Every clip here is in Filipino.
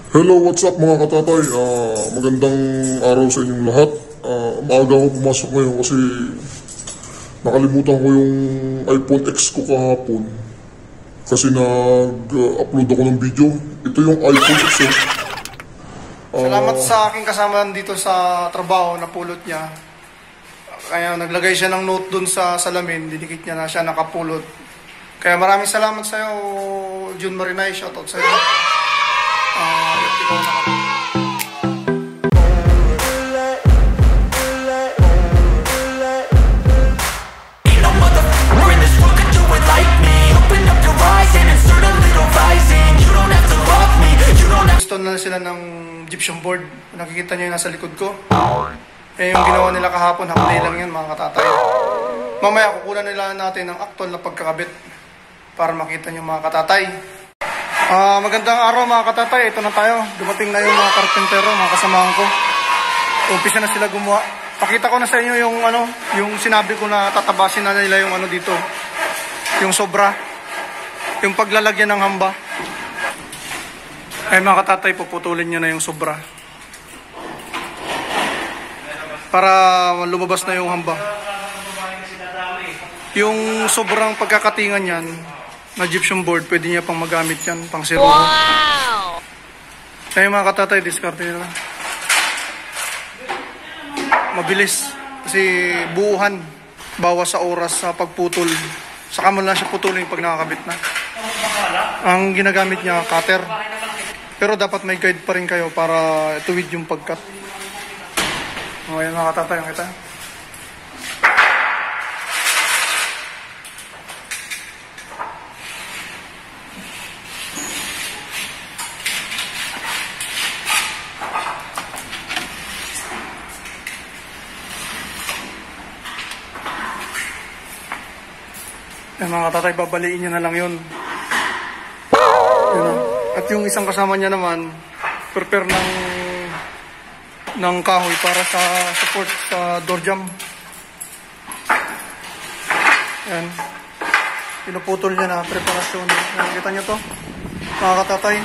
Hello, what's up mga katatay? Magandang araw sa inyong lahat. Maaga ako pumasok ngayon kasi nakalimutan ko yung iPhone X ko kahapon. Kasi nag-upload ako ng video. Ito yung iPhone X. Salamat sa aking kasama dito sa trabaho na pulot niya. Kaya naglagay siya ng note dun sa salamin. Dinikit niya na siya nakapulot. Kaya maraming salamat sa iyo, Jun Marinay. Shoutout sa iyo. Gusto na sila ng gypsum board. Nakikita niyo yung nasa likod ko. Eh, yung ginawa nila kahapon, half day lang yun mga katatay. Mamaya kukunan nila natin ng actual na pagkakabit para makita niyo mga katatay. Magandang araw mga katatay. Ito na tayo. Dumating na yung mga karpentero, mga kasamahan ko. Umpisa na sila gumawa. Pakita ko na sa inyo yung sinabi ko na tatabasin na nila yung dito. Yung sobra. Yung paglalagyan ng hamba. Ay mga katatay, puputulin nyo na yung sobra. Para lumabas na yung hamba. Yung sobrang pagkakatingan yan na gypsum board, pwede niya pang magamit yan, pang zero. Wow! Kaya mga katatay, discard nila. Mabilis. Kasi buuhan. Bawas sa oras sa pagputol. Saka mo lang siya putulin pag nakakabit na. Ang ginagamit niya, cutter. Pero dapat may guide pa rin kayo para tuwid yung pagkat. Ayan mga katatay, ang kita. Ayan mga katatay, babaliin nyo na lang yun. At yung isang kasama niya naman, prepare ng kahoy para sa support sa door jamb. Ayan. Pinuputol niya na preparasyon. Nakikita niyo to? Mga katatay.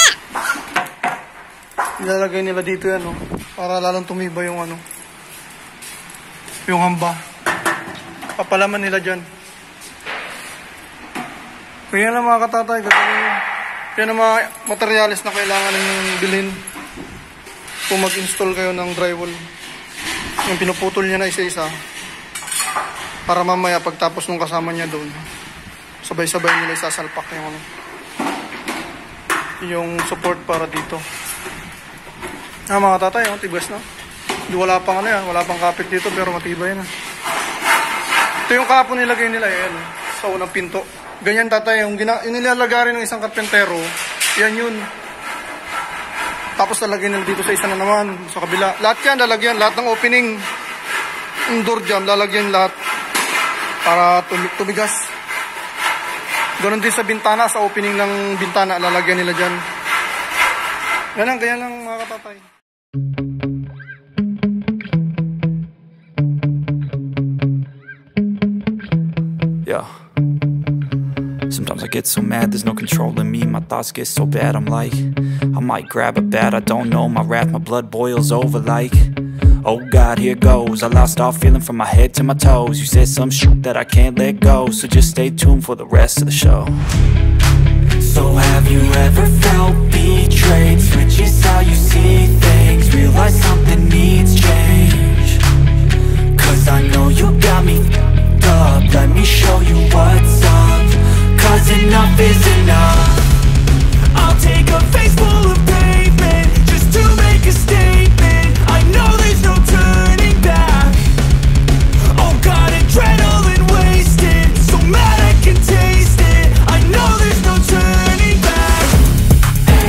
Ilalagay nila dito yan, para lalong tumiba yung yung hamba. Papalaman nila dyan. Kaya lang mga katatay, yan ang mga materyales na kailangan ninyong bilhin kung mag-install kayo ng drywall. Yung pinuputol niya na isa-isa para mamaya pagtapos nung kasama niya doon, sabay-sabay nila isasalpak yung support para dito. Mga tatay, tigas na. Wala pang wala pang kapit dito pero matibay na. Ito yung kapon nilagay nila sa unang pinto. Ganyan tatay, yung nilalagarin ng isang karpentero, yan yun. Tapos lalagyan nila dito sa isa na naman, sa kabila. Lahat yan, lalagyan, lahat ng opening, yung door jamb, lalagyan lahat para tumigas. Ganon din sa bintana, sa opening ng bintana, lalagyan nila dyan. Ganyan lang mga katatay. Yeah. Sometimes I get so mad, there's no controlling me. My thoughts get so bad, I'm like, I might grab a bat, I don't know. My wrath, my blood boils over like, oh God, here goes. I lost all feeling from my head to my toes. You said some shit that I can't let go, so just stay tuned for the rest of the show. So have you ever felt betrayed? Switches how you see things, realize something needs change. Cause I know you got me f***ed up, let me show you what's up. Cause enough is enough. I'll take a face full of pavement just to make a statement. I know there's no turning back. Oh God, adrenaline wasted, so mad I can taste it. I know there's no turning back.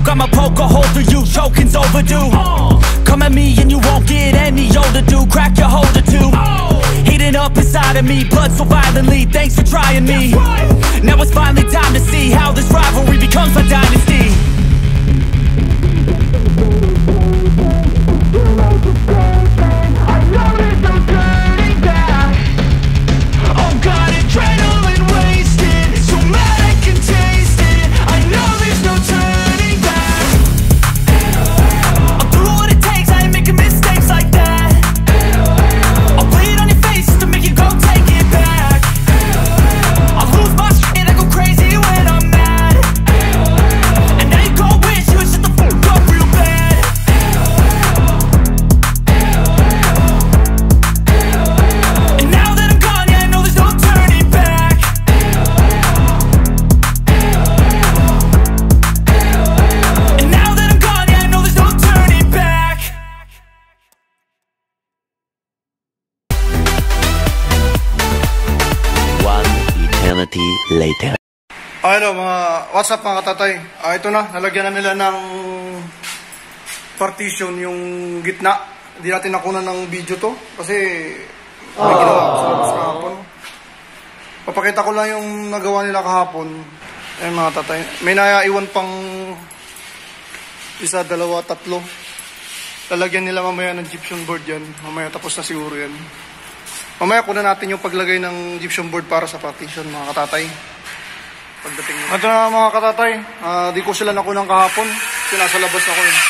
I'ma poke a hole through you, choking's overdue. Come at me and you won't get any older, dude. Crack your holder too. Heating up inside of me, blood so violently. Thanks for trying me. Now it's finally time to see how this rivalry becomes my dynasty. Later. Hello what's up mga katatay? Ito na, nalagyan na nila ng partition yung gitna. Hindi natin nakunan ng video to kasi may ginawa ko sa labas kahapon. Papakita ko lang yung nagawa nila kahapon. Ayun mga tatay, may naiwan pang isa, dalawa, tatlo. Lalagyan nila mamaya ng gypsum board yan. Mamaya tapos na siguro yan. Mamaya kunan natin yung paglagay ng gypsum board para sa partition mga katatay. Pagdating nila. Ito na mga katatay, di ko sila nakunang kahapon. Kasi nasa labas ako yun.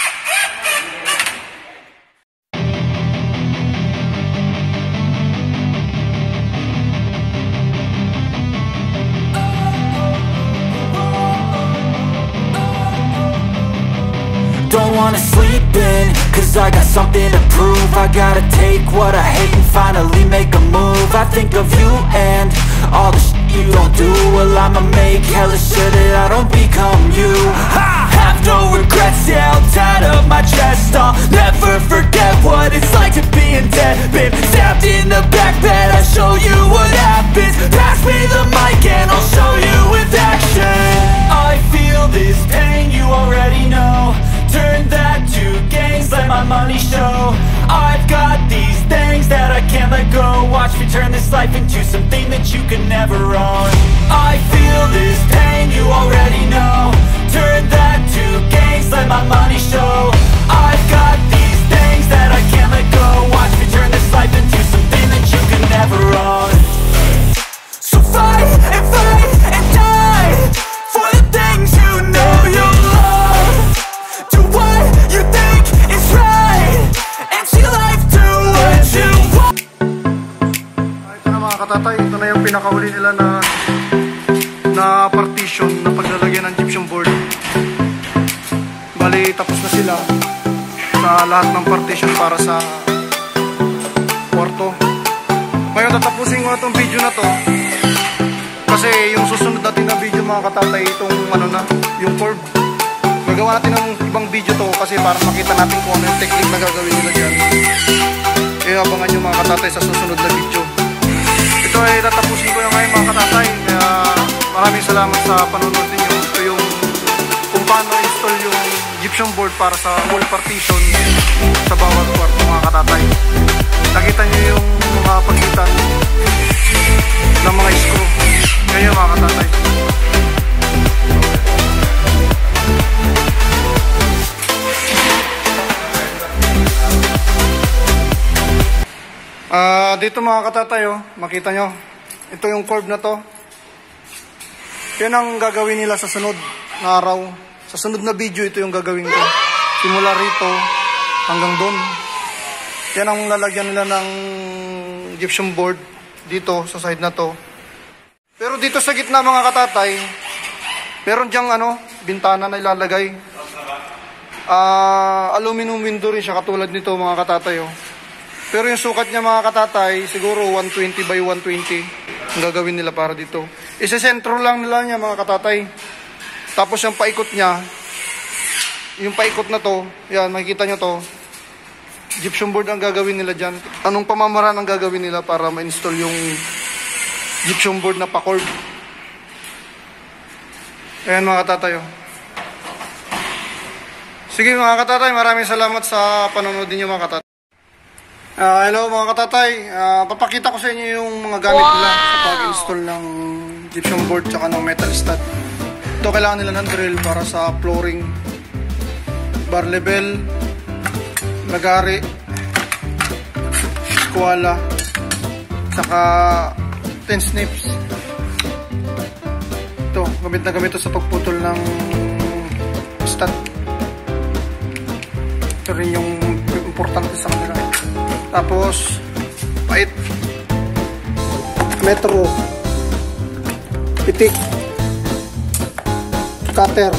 Don't wanna sleep in, cause I got something to prove. I gotta take what I hate and finally make a move. I think of you and all the shit you don't do. Well, I'ma make hella sure that I don't become you. I have no regrets, yeah, I'll tie up my chest. I'll never forget what it's like to be in debt. Been stabbed in the back bed, I'll show you what happens. Pass me the mic and I'll show you with action. I feel this pain, you already know. Turn that to gains, let my money show. I've got these things that I can't let go. Watch me turn this life into something that you could never own. I feel this pain, you already know. Turn that to gains, let my money show. I've got these things that I can't let go. Watch me turn this life into something that you could never own. So fight and die for the things you know you love. Do what you think is right and see life do what you want. Ito na mga katatay, ito na yung pinakahuli nila na partition na paglalagyan ng gypsum board. Bali, tapos na sila sa lahat ng partition para sa kwarto. Ngayon tatapusin ko na itong video na to kasi yung susunod natin na video mga katatay, itong yung curve. Gagawa natin ng ibang video to kasi para makita natin kung ano yung technique na gagawin nila dyan. Kaya abangan nyo mga katatay sa susunod na video. Ito ay tatapusin ko na ngayon mga katatay. Kaya maraming salamat sa panonood ninyo. Ito yung kung paano install yung gypsum board para sa wall partition sa bawat kwarto mga katatay. Nakita nyo yung mga pagitan ng mga screw. Kaya mga katatay. Dito mga katatay, makita nyo, ito yung curve na to. Yan ang gagawin nila sa sunod na araw. Sa sunod na video, ito yung gagawin ko. Simula rito hanggang doon. Yan ang lalagyan nila ng gypsum board dito sa side na to. Pero dito sa gitna mga katatay, meron dyang bintana na ilalagay. Aluminum window rin siya katulad nito mga katatay. Pero yung sukat niya mga katatay, siguro 120 by 120 ang gagawin nila para dito. Isesentro lang nila niya mga katatay. Tapos yung paikot niya, yung paikot na to, yan, makikita nyo to, gypsum board ang gagawin nila dyan. Anong pamamaraan ang gagawin nila para ma-install yung gypsum board na pa-curve. Ayan mga katatay. Sige mga katatay, maraming salamat sa panonood ninyo mga katatay. Hello mga katatay, papakita ko sa inyo yung mga gamit nila sa pag-install ng gypsum board tsaka ng metal stud. Ito kailangan nila ng drill para sa flooring, bar level, lagari, squala, tsaka 10 snips. Ito, gamit na gamit ito sa pagputol ng stud. Ito rin yung importante sa kanila. Tapos pait, metro, pitik, cutter,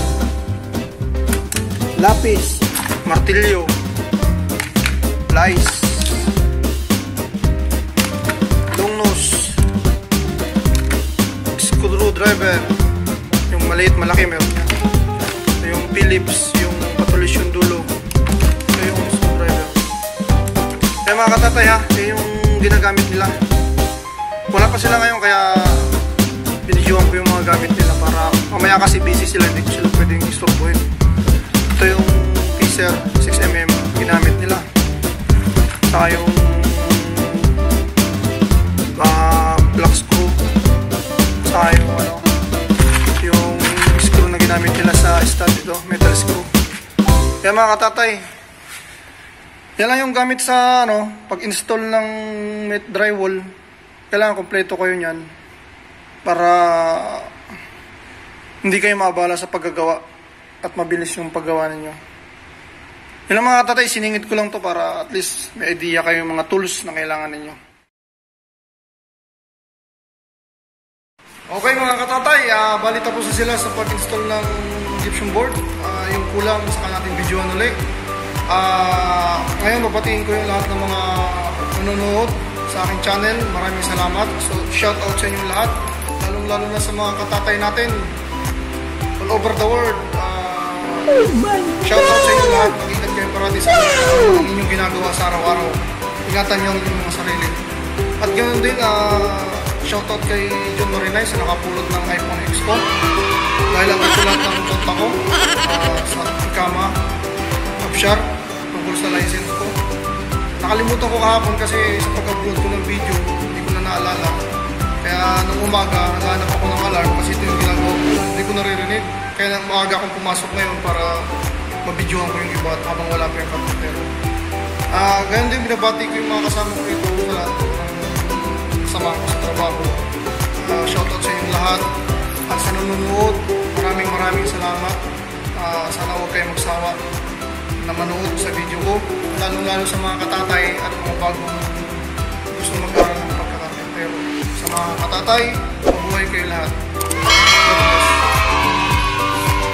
lapis, martilyo, lice, long nose, screwdriver, yung maliit malaki meron yan. Yung Phillips, yung patulis yung dulo. Ito yung screwdriver. Kaya mga katatay ha, ito yung ginagamit nila. Wala pa sila ngayon kaya binidyoan ko yung mga gamit nila para mamaya kasi busy sila, hindi ko sila pwedeng istorbohin. Ito yung Fisher 6mm ginamit nila. Saka yung black screw. Saka yung screw na ginamit nila sa stud ito, metal screw. Kaya mga katatay, yan lang yung gamit sa pag-install ng drywall. Kailangan kompleto kayo niyan para hindi kayo maabala sa paggagawa at mabilis yung paggawa ninyo. Yan lang mga katatay, siningit ko lang to para at least may idea kayo yung mga tools na kailangan ninyo. Okay mga katatay, bali tapos na sila sa pag-install ng gypsum board. Yung kulang sa natin videoan ulit. Ngayon babatiin ko yung lahat ng mga nanonood sa aking channel. Maraming salamat. So shout out sa inyong lahat, lalong-lalo na sa mga katatay natin all over the world. Shout out sa inyong lahat. Mag-ingat kayo parati sa inyong ginagawa sa araw-araw. Ingatan nyo ang inyong sarili. At ganoon din, shout out kay John Marinay sa nakapulot ng iPhone X ko. Dahil ang ito lahat ng konta ko sa Ikama Upshar tungkol sa license ko. Nakalimutan ko kahapon kasi sa pag-upload ko ng video hindi ko na naalala. Kaya nung umaga naghanap ako ng alarm kasi ito yung ginagawa ko, hindi ko naririnig. Kaya nang umaga akong pumasok ngayon para mabidyohan ko yung iba at habang wala pa yung computer. Ganyan din binabati ko yung mga kasama ko ito sa lahat ng kasama ko sa trabaho. Shoutout sa inyong lahat at sa nanonood, maraming salamat. Sana huwag kayong magsawa na manood sa video ko, lalong-lalo sa mga katatay at mga bagong gusto mag-aral ng pagkakapentero. Sa mga katatay, mabuhay kayo lahat.